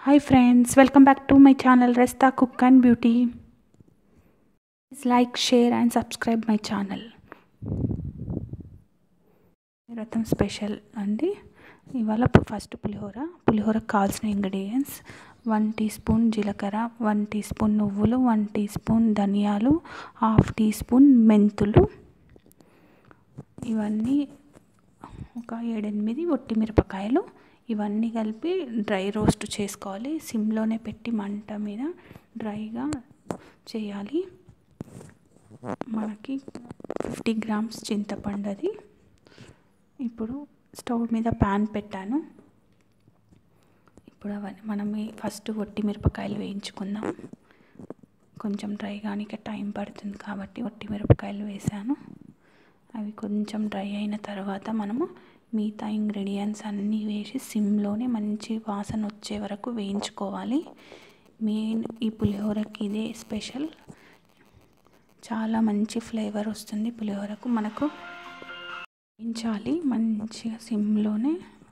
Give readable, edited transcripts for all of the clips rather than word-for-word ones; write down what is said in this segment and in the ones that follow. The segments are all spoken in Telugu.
Hi friends, welcome back to my channel Resta Cook and Beauty. Please like, share and subscribe my channel. రతం స్పెషల్ అండి. ఇవాళ ఫస్ట్ పులిహోరకు కావాల్సిన ఇంగ్రీడియంట్స్ 1 టీ స్పూన్ జీలకర్ర, 1 టీ స్పూన్ నువ్వులు, 1 టీ స్పూన్ ధనియాలు, 1/2 టీ స్పూన్ మెంతులు, ఇవన్నీ ఒక 7-8 ఒట్టి మిరపకాయలు, ఇవన్నీ కలిపి డ్రై రోస్ట్ చేసుకోవాలి. సిమ్లోనే పెట్టి మంట మీద డ్రైగా చేయాలి. మనకి 50 గ్రామ్స్ చింతపండు అది. ఇప్పుడు స్టవ్ మీద ప్యాన్ పెట్టాను. ఇప్పుడు అవన్నీ మనం ఫస్ట్ ఒట్టి మిరపకాయలు వేయించుకుందాం. కొంచెం డ్రై కానికే టైం పడుతుంది కాబట్టి ఒట్టి మిరపకాయలు వేసాను. అవి కొంచెం డ్రై అయిన తర్వాత మనము మిగతా ఇంగ్రీడియంట్స్ అన్నీ వేసి సిమ్లోనే మంచి వాసన వచ్చే వరకు వేయించుకోవాలి. మెయిన్ ఈ పులిహోరకి ఇదే స్పెషల్. చాలా మంచి ఫ్లేవర్ వస్తుంది పులిహోరకు. మనకు వేయించాలి మంచిగా సిమ్లోనే.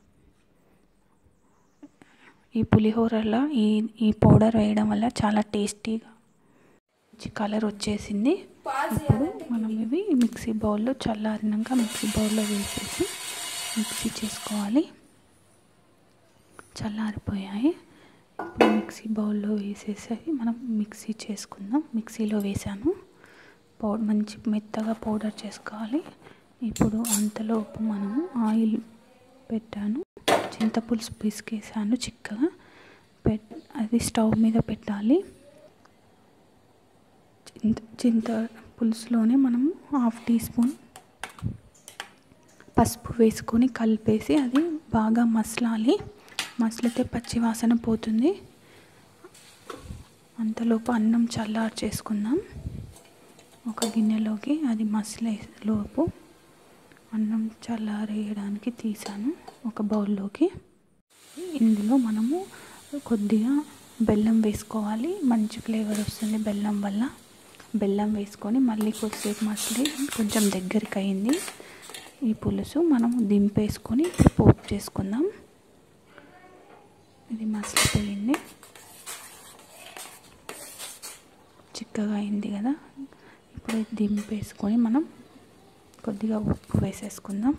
ఈ పులిహోరలో ఈ పౌడర్ వేయడం వల్ల చాలా టేస్టీగా మంచి కలర్ వచ్చేసింది. ఇప్పుడు మనం ఇవి మిక్సీ బౌల్లో చల్లారినాక మిక్సీ బౌల్లో వేసేసి మిక్సీ చేసుకోవాలి. చల్లారిపోయాయి. ఇప్పుడు మిక్సీ బౌల్లో వేసేసి మనం మిక్సీ చేసుకుందాం. మిక్సీలో వేసాను. మంచి మెత్తగా పౌడర్ చేసుకోవాలి. ఇప్పుడు అంతలోపు మనము ఆయిల్ పెట్టాను. చింతపులుసు పిసికేసాను చిక్కగా. అది స్టవ్ మీద పెట్టాలి. చింత పులుసులోనే మనము 1/2 టీ స్పూన్ పసుపు వేసుకొని కలిపేసి అది బాగా మసలాలి. మసలితే పచ్చి వాసన పోతుంది. అంతలోపు అన్నం చల్లారి చేసుకుందాం. ఒక గిన్నెలోకి అది మసలేలోపు అన్నం చల్లారేయడానికి తీసాను ఒక బౌల్లోకి. ఇందులో మనము కొద్దిగా బెల్లం వేసుకోవాలి. మంచి ఫ్లేవర్ వస్తుంది బెల్లం వల్ల. బెల్లం వేసుకొని మళ్ళీ కొద్దిసేపు మసలి కొంచెం దగ్గరికి అయింది ఈ పులుసు. మనము దింపేసుకొని ఇప్పుడు పోపు చేసుకుందాం. ఇది మసలిపోయింది, చిక్కగా అయింది కదా. ఇప్పుడు దింపేసుకొని మనం కొద్దిగా ఉప్పు వేసేసుకుందాం.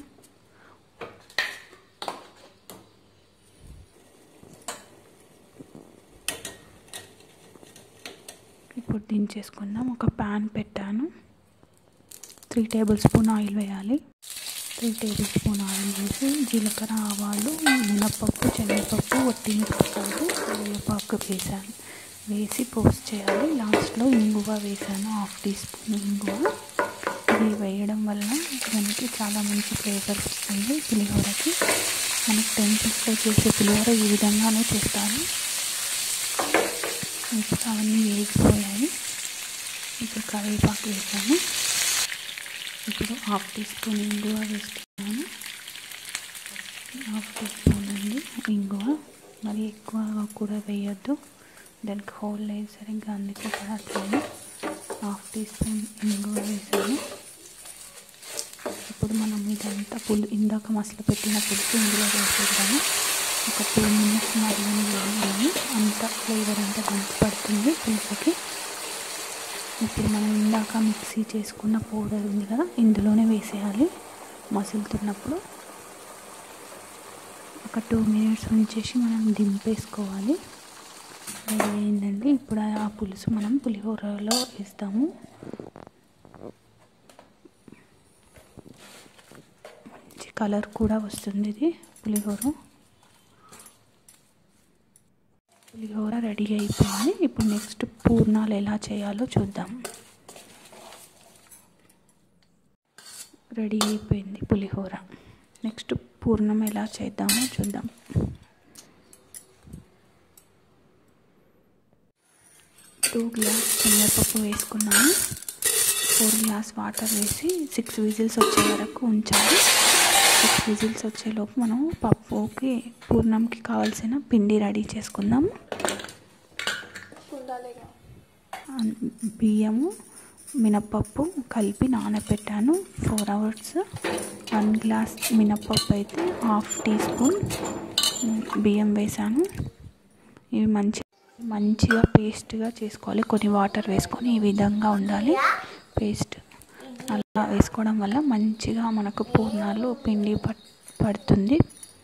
ఇప్పుడు దించేసుకుందాం. ఒక ప్యాన్ పెట్టాను. 3 టేబుల్ స్పూన్ ఆయిల్ వేయాలి. 3 టేబుల్ స్పూన్ ఆయిల్ వేసి జీలకర్ర, ఆవాలు, మినపప్పు, శనగపప్పు, ఒట్టి మిరపకాయలు, కరివేపాకు వేసాను. వేసి పోస్ట్ చేయాలి. లాస్ట్లో ఇంగువ వేసాను. 1/2 టీ స్పూన్ ఇంగువ. ఇది వేయడం వల్ల దానికి చాలా మంచి ఫ్లేవర్ వస్తుంది పులిహోరకి. మనకి టెంపుల్స్లో చేసే పులిహోర ఈ విధంగానే చేస్తాను. ఇప్పుడు అవన్నీ వేగిపోయాయి. ఇప్పుడు కరివేపాకు వేసాను. ఇప్పుడు 1/2 టీ స్పూన్ ఇంగువ వేస్తున్నాను. 1/2 టీ స్పూన్ అండి ఇంగువ. మరి ఎక్కువ కూడా వేయొద్దు, దానికి హోల్ లేదు సరిగ్గా, అందుకే పడట్లేదు. 1/2 టీ స్పూన్ ఇంగువ వేసాను. ఇప్పుడు మనం ఇదంతా ఇందాక మసలు పెట్టిన పులుసు ఇందులో వేసేద్దాము. ఒక 2 మినిట్స్ మరిగి అంత ఫ్లేవర్ అంతా దానికి పడుతుంది పులుసుకి. ఇప్పుడు మనం ఇందాక మిక్సీ చేసుకున్న పౌడర్ ఉంది కదా, ఇందులోనే వేసేయాలి. మసులుతున్నప్పుడు ఒక 2 మినిట్స్ ఉంచేసి మనం దింపేసుకోవాలి. రెడీ అయిందండి. ఇప్పుడు ఆ పులుసు మనం పులిహోరలో వేస్తాము. మంచి కలర్ కూడా వస్తుంది ఇది పులిహోర రెడీ అయిపోయింది. ఇప్పుడు నెక్స్ట్ పూర్ణాలు ఎలా చేయాలో చూద్దాం. రెడీ అయిపోయింది పులిహోర. నెక్స్ట్ పూర్ణం ఎలా చేద్దామో చూద్దాం. 2 గ్లాస్ శనగపప్పు వేసుకున్నాను. 4 గ్లాస్ వాటర్ వేసి 6 విజిల్స్ వచ్చే వరకు ఉంచాలి. 6 విజిల్స్ వచ్చేలోపు మనం పప్పుకి పూర్ణంకి కావాల్సిన పిండి రెడీ చేసుకుందాం. బియ్యము, మినపప్పు కలిపి నానబెట్టాను 4 అవర్స్. 1 గ్లాస్ మినపప్పు అయితే 1/2 టీ స్పూన్ బియ్యం వేసాను. ఇవి మంచిగా పేస్ట్గా చేసుకోవాలి. కొన్ని వాటర్ వేసుకొని ఈ విధంగా ఉండాలి పేస్ట్. అలా వేసుకోవడం వల్ల మంచిగా మనకు పూర్ణాలు పిండి పడుతుంది.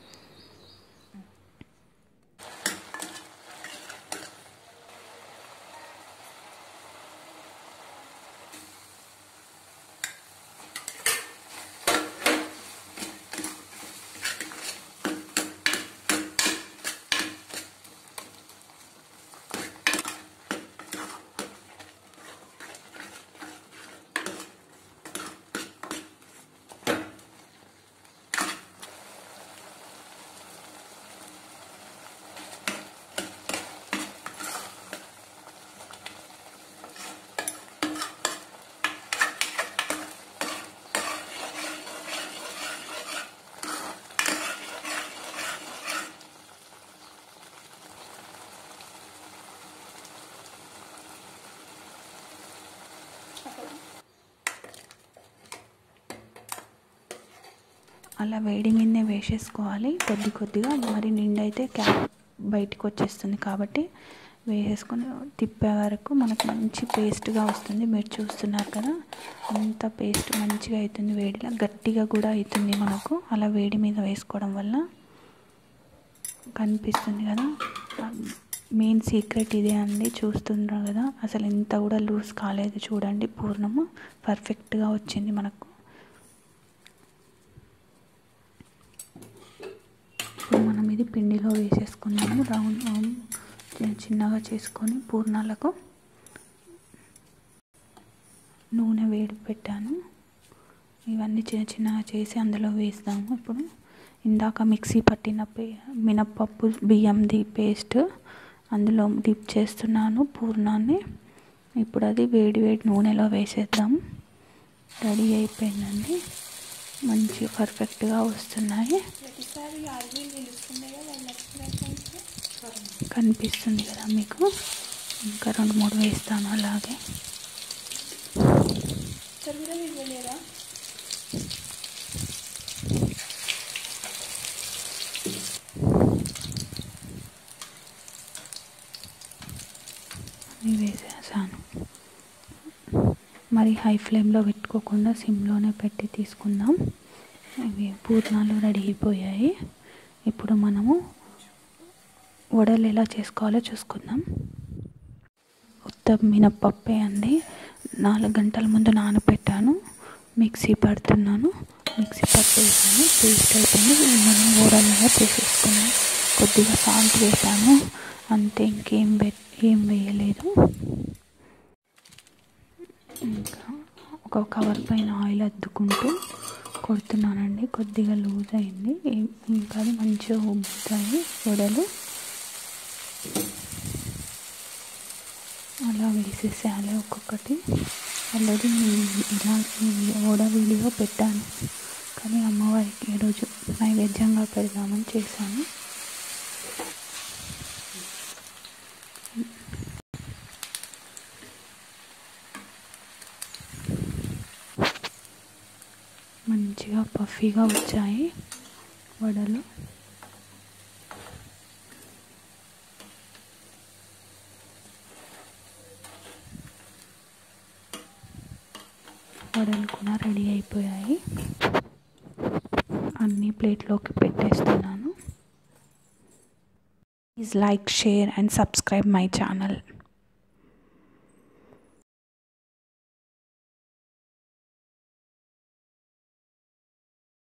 అలా వేడి మీదనే వేసేసుకోవాలి కొద్దిగా. మరి నిండైతే క్యాప్ బయటికి వచ్చేస్తుంది కాబట్టి వేసేసుకొని తిప్పే వరకు మనకు మంచి పేస్ట్గా వస్తుంది. మీరు చూస్తున్నారు కదా, అంత పేస్ట్ మంచిగా అవుతుంది. వేడిలో గట్టిగా కూడా అవుతుంది మనకు. అలా వేడి మీద వేసుకోవడం వల్ల కనిపిస్తుంది కదా. మెయిన్ సీక్రెట్ ఇదే అండి. చూస్తున్నారు కదా, అసలు ఇంత కూడా లూజ్ కాలేదు. చూడండి, పూర్ణము పర్ఫెక్ట్గా వచ్చింది మనకు. ఇప్పుడు మనం ఇది పిండిలో వేసేసుకున్నాము. రౌండ్ చిన్నగా చేసుకొని పూర్ణాలకు నూనె వేడి పెట్టాను. ఇవన్నీ చిన్నగా చేసి అందులో వేస్తాము. ఇప్పుడు ఇందాక మిక్సీ పట్టిన మినప్పప్పు బియ్యంది పేస్ట్ అందులో డిప్ చేస్తున్నాను పూర్ణాన్ని. ఇప్పుడు అది వేడి నూనెలో వేసేద్దాం. రెడీ అయిపోయిందండి. మంచి పర్ఫెక్ట్గా వస్తున్నాయి. కనిపిస్తుంది కదా మీకు. ఇంకా 2-3 వేస్తాను అలాగే. అన్నీ వేసేసాను. మరి హై ఫ్లేమ్లో పెట్టుకోకుండా సిమ్లోనే పెట్టి తీసుకుందాం. ఇవి పూర్ణాలు రెడీ అయిపోయాయి. ఇప్పుడు మనము వడలు ఎలా చేసుకోవాలో చూసుకుందాం. ఉత్త మినప్పప్పే అండి. 4 గంటల ముందు నానబెట్టాను. మిక్సీ పడుతున్నాను. మిక్సీ పట్టేసాను. పేస్ట్ అయిపోయింది. మనం వడలుగా చేసేసుకున్నాం. కొద్దిగా సాల్ట్ వేసాను అంతే, ఇంకేం వేయలేదు. ఇంకా ఒక కవర్ పైన ఆయిల్ అద్దుకుంటూ కొడుతున్నానండి. కొద్దిగా లూజ్ అయింది. ఇంకా అది మంచిగా ఉబ్బుతాయి వడలు. అలా వేసేసేయాలి ఒక్కొక్కటి. ఆల్రెడీ ఇలా వడ వీడియో పెట్టాను, కానీ అమ్మవారికి ఈరోజు నైవేద్యంగా పెడదామని చేశాను. మంచిగా పఫీగా వచ్చాయి వడలు. వడలు కూడా రెడీ అయిపోయాయి. అన్నీ ప్లేట్లోకి పెట్టేస్తున్నాను. Please like, share and subscribe my channel.